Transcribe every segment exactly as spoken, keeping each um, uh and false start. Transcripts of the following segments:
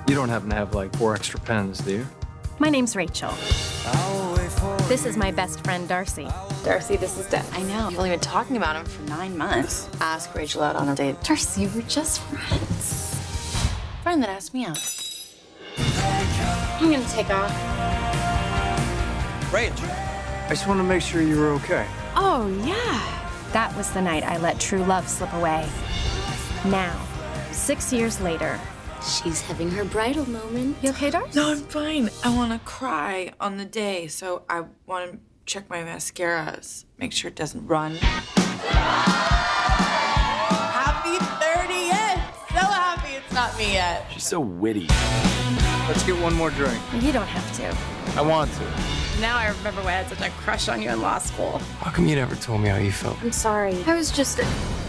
You don't happen to have like four extra pens, do you? My name's Rachel. This is my best friend, Darcy. Darcy, this is Deb. I know. You've only been talking about him for nine months. Ask Rachel out on a date. Darcy, we're just friends. Friend that asked me out. I'm gonna take off. Rachel. I just want to make sure you were okay. Oh, yeah. That was the night I let true love slip away. Now, six years later. She's having her bridal moment. You okay, Darcy? No, I'm fine. I want to cry on the day, so I want to check my mascaras, make sure it doesn't run. Happy thirtieth! So happy it's not me yet. She's so witty. Let's get one more drink. You don't have to. I want to. Now I remember why I had such a crush on you in law school. How come you never told me how you felt? I'm sorry. I was just...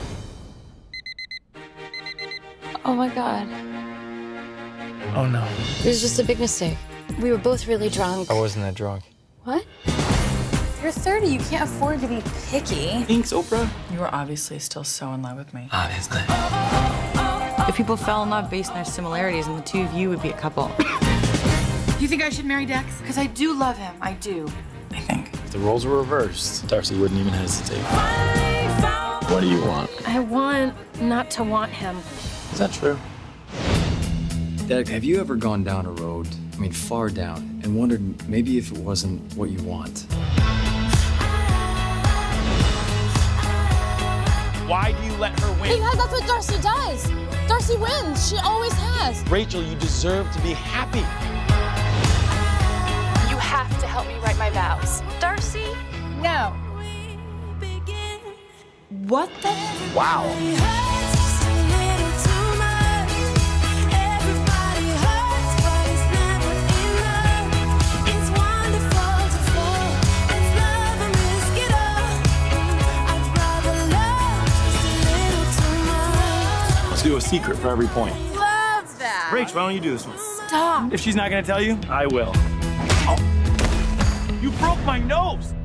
Oh my God. Oh no. It was just a big mistake. We were both really drunk. I wasn't that drunk. What? You're thirty, you can't afford to be picky. Thanks, Oprah. You were obviously still so in love with me. Honestly. If people fell in love based on their similarities, and the two of you would be a couple. You think I should marry Dex? Because I do love him. I do. I think. If the roles were reversed, Darcy wouldn't even hesitate. What do you want? I want not to want him. Is that true? Dad, have you ever gone down a road, I mean far down, and wondered maybe if it wasn't what you want? Why do you let her win? Because that's what Darcy does. Darcy wins. She always has. Rachel, you deserve to be happy. You have to help me write my vows. Darcy? No. What the? Wow. Let's do a secret for every point. Love that. Rach, why don't you do this one? Stop. If she's not gonna tell you, I will. Oh. You broke my nose!